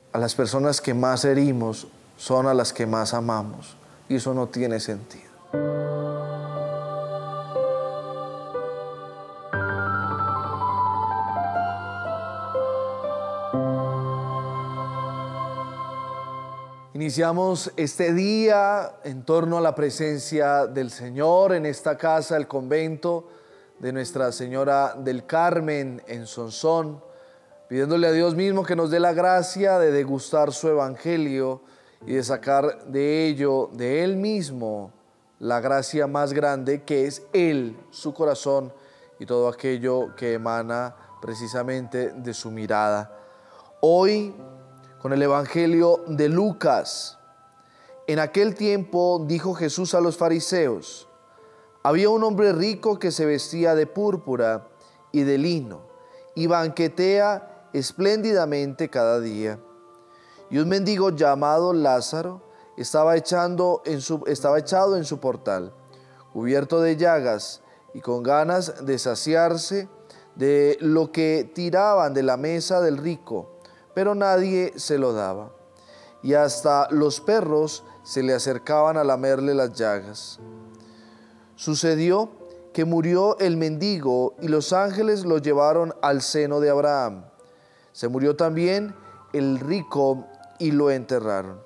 a las personas que más herimos son a las que más amamos. Y eso no tiene sentido. Iniciamos este día en torno a la presencia del Señor en esta casa, el convento de Nuestra Señora del Carmen en Sonsón, pidiéndole a Dios mismo que nos dé la gracia de degustar su evangelio y de sacar de ello, de Él mismo, la gracia más grande que es Él, su corazón y todo aquello que emana precisamente de su mirada. Hoy, con el evangelio de Lucas, en aquel tiempo dijo Jesús a los fariseos: había un hombre rico que se vestía de púrpura y de lino y banquetea espléndidamente cada día. Y un mendigo llamado Lázaro estaba echado en su portal, cubierto de llagas y con ganas de saciarse de lo que tiraban de la mesa del rico, pero nadie se lo daba. Y hasta los perros se le acercaban a lamerle las llagas. Sucedió que murió el mendigo y los ángeles lo llevaron al seno de Abraham. Se murió también el rico y lo enterraron.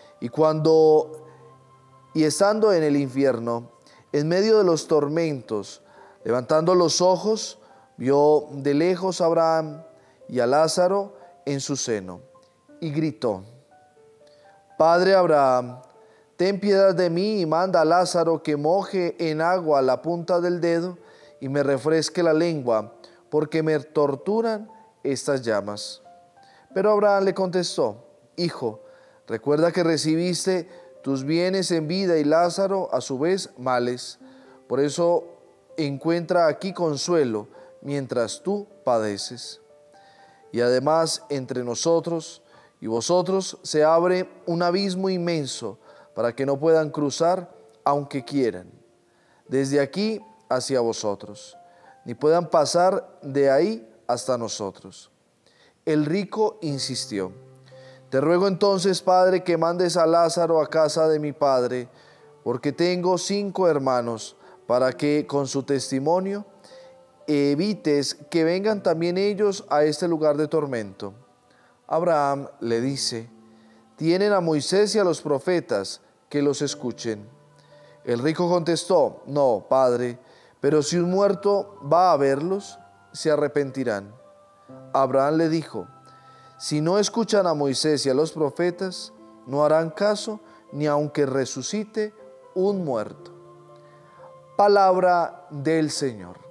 Y estando en el infierno, en medio de los tormentos, levantando los ojos, vio de lejos a Abraham y a Lázaro en su seno, y gritó: Padre Abraham, ten piedad de mí y manda a Lázaro que moje en agua la punta del dedo y me refresque la lengua, porque me torturan estas llamas. Pero Abraham le contestó: Hijo, recuerda que recibiste tus bienes en vida y Lázaro a su vez males. Por eso encuentra aquí consuelo mientras tú padeces. Y además entre nosotros y vosotros se abre un abismo inmenso para que no puedan cruzar aunque quieran, desde aquí hacia vosotros, ni puedan pasar de ahí hasta nosotros. El rico insistió: Te ruego entonces, Padre, que mandes a Lázaro a casa de mi padre, porque tengo 5 hermanos, para que con su testimonio evites que vengan también ellos a este lugar de tormento. Abraham le dice: Tienen a Moisés y a los profetas, que los escuchen. El rico contestó: No, Padre, pero si un muerto va a verlos, se arrepentirán. Abraham le dijo: Si no escuchan a Moisés y a los profetas, no harán caso ni aunque resucite un muerto. Palabra del Señor.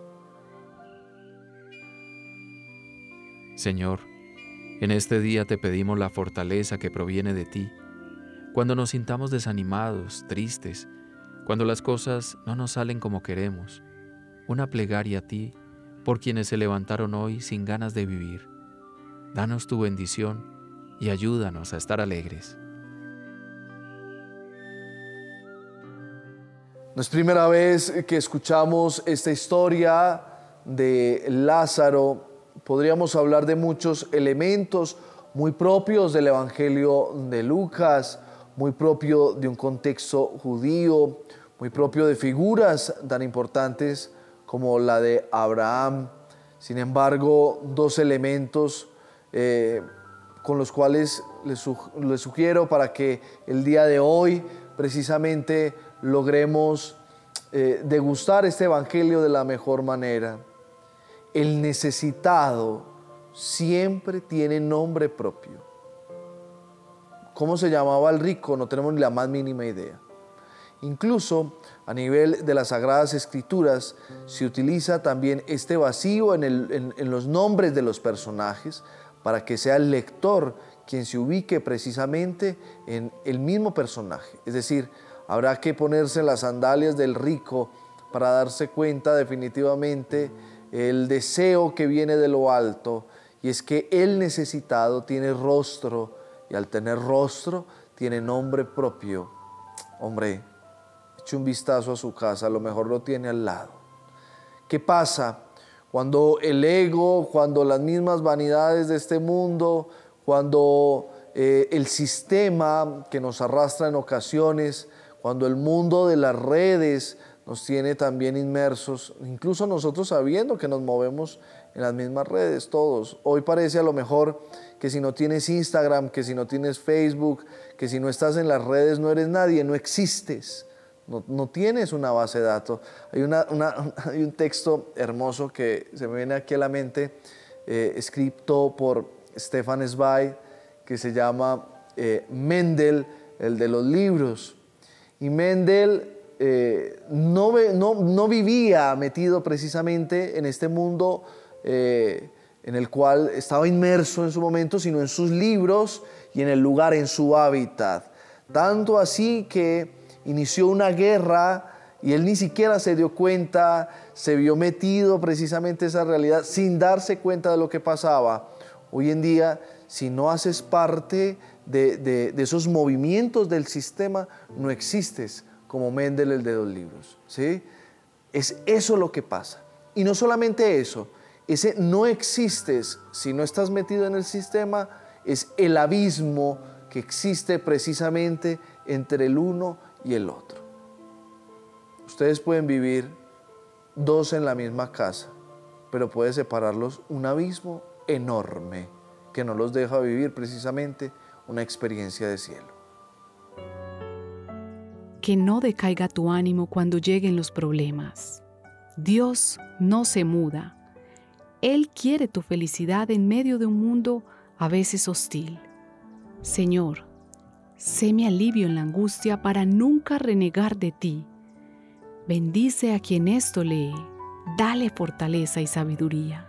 Señor, en este día te pedimos la fortaleza que proviene de ti. Cuando nos sintamos desanimados, tristes, cuando las cosas no nos salen como queremos, una plegaria a ti por quienes se levantaron hoy sin ganas de vivir. Danos tu bendición y ayúdanos a estar alegres. No es primera vez que escuchamos esta historia de Lázaro. Podríamos hablar de muchos elementos muy propios del Evangelio de Lucas, muy propio de un contexto judío, muy propio de figuras tan importantes como la de Abraham. Sin embargo, 2 elementos con los cuales les sugiero para que el día de hoy precisamente logremos degustar este Evangelio de la mejor manera. El necesitado siempre tiene nombre propio. ¿Cómo se llamaba el rico? No tenemos ni la más mínima idea. Incluso a nivel de las Sagradas Escrituras se utiliza también este vacío en los nombres de los personajes para que sea el lector quien se ubique precisamente en el mismo personaje. Es decir, habrá que ponerse en las sandalias del rico para darse cuenta definitivamente el deseo que viene de lo alto, y es que el necesitado tiene rostro, y al tener rostro tiene nombre propio. Hombre, eche un vistazo a su casa, a lo mejor lo tiene al lado. ¿Qué pasa cuando el ego, cuando las mismas vanidades de este mundo, cuando el sistema que nos arrastra en ocasiones, cuando el mundo de las redes nos tiene también inmersos, incluso nosotros sabiendo que nos movemos en las mismas redes todos. Hoy parece a lo mejor que si no tienes Instagram, que si no tienes Facebook, que si no estás en las redes no eres nadie, no existes, no tienes una base de datos. Hay un texto hermoso que se me viene aquí a la mente, escrito por Stefan Zweig, que se llama Mendel, el de los libros. Y Mendel no vivía metido precisamente en este mundo en el cual estaba inmerso en su momento, sino en sus libros y en el lugar, en su hábitat. Tanto así que inició una guerra y él ni siquiera se dio cuenta, se vio metido precisamente en esa realidad sin darse cuenta de lo que pasaba. Hoy en día, si no haces parte de esos movimientos del sistema, no existes como Mendel, el de los libros, ¿sí? Es eso lo que pasa. Y no solamente eso, ese no existes si no estás metido en el sistema, es el abismo que existe precisamente entre el uno y el otro. Ustedes pueden vivir dos en la misma casa, pero puede separarlos un abismo enorme que no los deja vivir precisamente una experiencia de cielo. Que no decaiga tu ánimo cuando lleguen los problemas. Dios no se muda. Él quiere tu felicidad en medio de un mundo a veces hostil. Señor, sé mi alivio en la angustia para nunca renegar de ti. Bendice a quien esto lee. Dale fortaleza y sabiduría.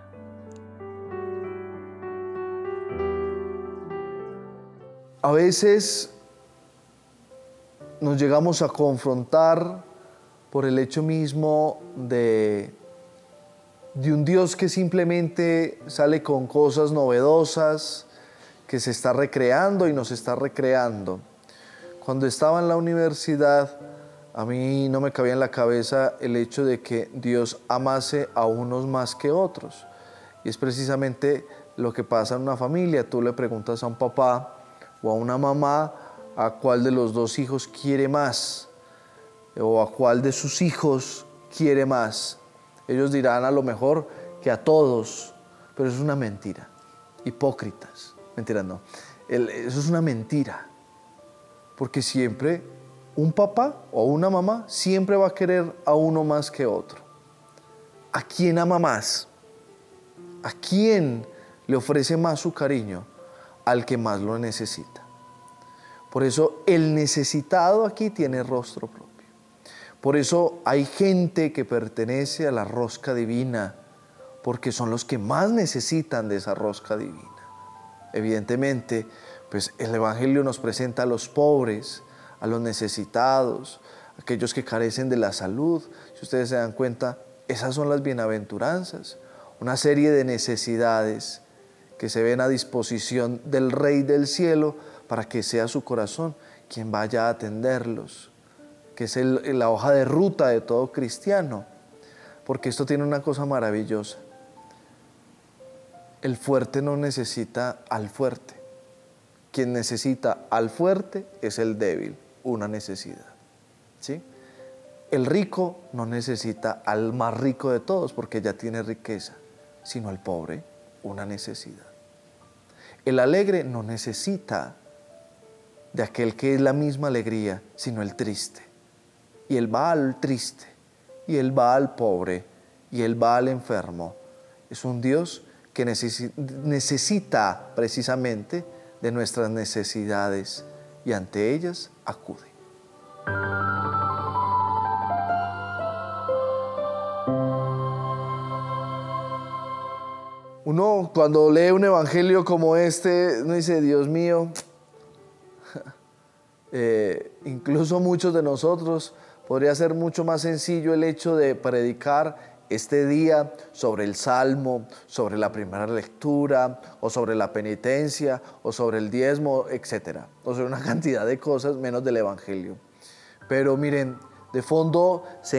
A veces nos llegamos a confrontar por el hecho mismo de un Dios que simplemente sale con cosas novedosas, que se está recreando y nos está recreando. Cuando estaba en la universidad, a mí no me cabía en la cabeza el hecho de que Dios amase a unos más que otros. Y es precisamente lo que pasa en una familia. Tú le preguntas a un papá o a una mamá a cuál de los dos hijos quiere más o a cuál de sus hijos quiere más. Ellos dirán a lo mejor que a todos, pero eso es una mentira. Hipócritas. Mentira, no. Eso es una mentira. Porque siempre un papá o una mamá siempre va a querer a uno más que otro. ¿A quién ama más? ¿A quién le ofrece más su cariño? Al que más lo necesita. Por eso el necesitado aquí tiene rostro propio. Por eso hay gente que pertenece a la rosca divina, porque son los que más necesitan de esa rosca divina. Evidentemente, pues el Evangelio nos presenta a los pobres, a los necesitados, aquellos que carecen de la salud. Si ustedes se dan cuenta, esas son las bienaventuranzas, una serie de necesidades que se ven a disposición del Rey del Cielo para que sea su corazón quien vaya a atenderlos, que es la hoja de ruta de todo cristiano, porque esto tiene una cosa maravillosa. El fuerte no necesita al fuerte. Quien necesita al fuerte es el débil, una necesidad, ¿sí? El rico no necesita al más rico de todos porque ya tiene riqueza, sino al pobre, una necesidad. El alegre no necesita de aquel que es la misma alegría, sino el triste. Y él va al triste, y él va al pobre, y él va al enfermo. Es un Dios que necesita precisamente de nuestras necesidades y ante ellas acude. Uno cuando lee un evangelio como este, uno dice, Dios mío, incluso muchos de nosotros podría ser mucho más sencillo el hecho de predicar este día sobre el Salmo, sobre la primera lectura, o sobre la penitencia, o sobre el diezmo, etc. O sobre una cantidad de cosas menos del evangelio. Pero miren, de fondo se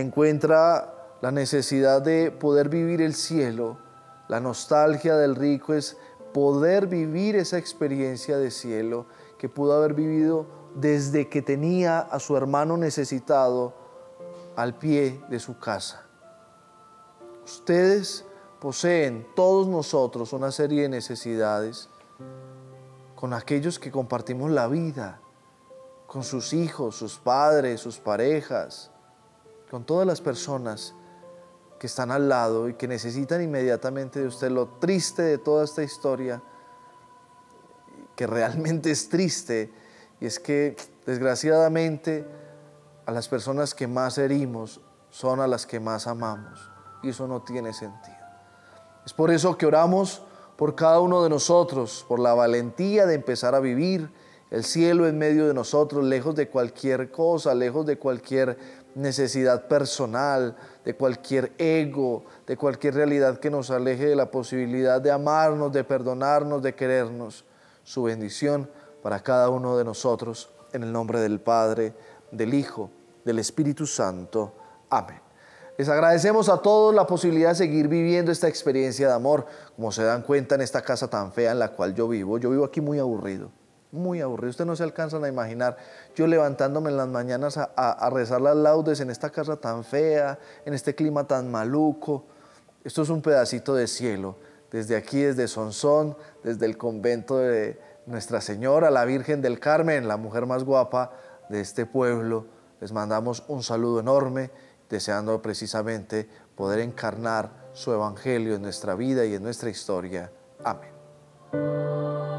encuentra la necesidad de poder vivir el cielo. La nostalgia del rico es poder vivir esa experiencia de cielo que pudo haber vivido desde que tenía a su hermano necesitado al pie de su casa. Ustedes poseen, todos nosotros, una serie de necesidades con aquellos que compartimos la vida, con sus hijos, sus padres, sus parejas, con todas las personas que están al lado y que necesitan inmediatamente de usted. Lo triste de toda esta historia, que realmente es triste, y es que desgraciadamente a las personas que más herimos son a las que más amamos, y eso no tiene sentido. Es por eso que oramos por cada uno de nosotros, por la valentía de empezar a vivir el cielo en medio de nosotros, lejos de cualquier cosa, lejos de cualquier necesidad personal, de cualquier ego, de cualquier realidad que nos aleje de la posibilidad de amarnos, de perdonarnos, de querernos. Su bendición para cada uno de nosotros, en el nombre del Padre, del Hijo, del Espíritu Santo. Amén. Les agradecemos a todos la posibilidad de seguir viviendo esta experiencia de amor. Como se dan cuenta, en esta casa tan fea en la cual yo vivo aquí muy aburrido. Muy aburrido, ustedes no se alcanzan a imaginar yo levantándome en las mañanas a rezar las laudes en esta casa tan fea, en este clima tan maluco. Esto es un pedacito de cielo, desde aquí, desde Sonsón, desde el convento de Nuestra Señora, la Virgen del Carmen, la mujer más guapa de este pueblo. Les mandamos un saludo enorme, deseando precisamente poder encarnar su evangelio en nuestra vida y en nuestra historia. Amén.